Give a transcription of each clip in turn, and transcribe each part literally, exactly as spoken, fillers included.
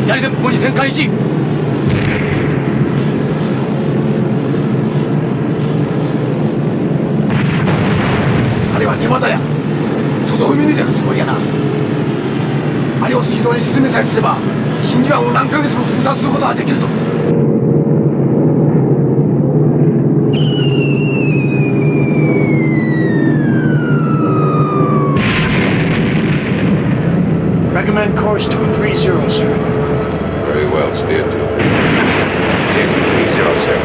左前方に戦艦いち。あれはネバダや。外を踏み抜いてるつもりやな。あれを水道に沈めさえすれば真珠湾を何ヶ月も封鎖することができるぞ。 Recommend course two three zero, sir. Very well. Steer two. Steer two three zero, sir.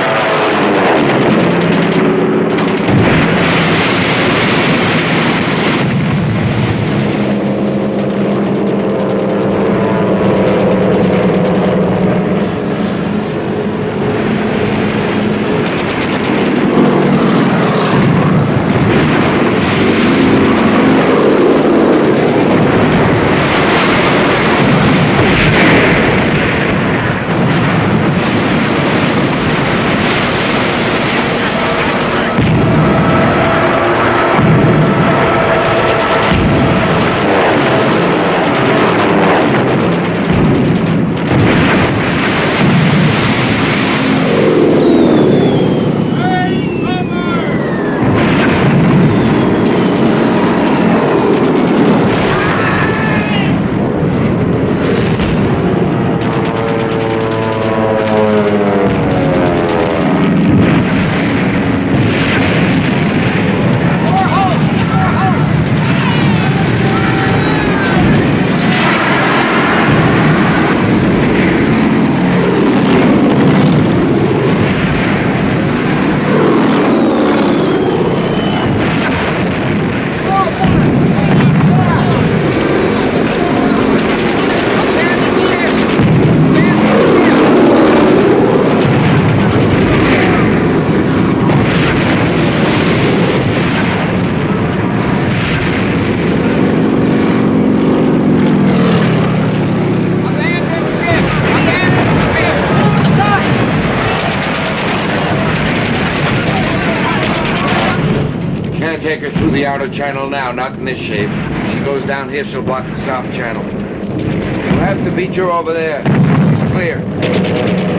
Take her through the outer channel now, not in this shape. If she goes down here, she'll block the south channel. We'll have to beat her over there, so she's clear.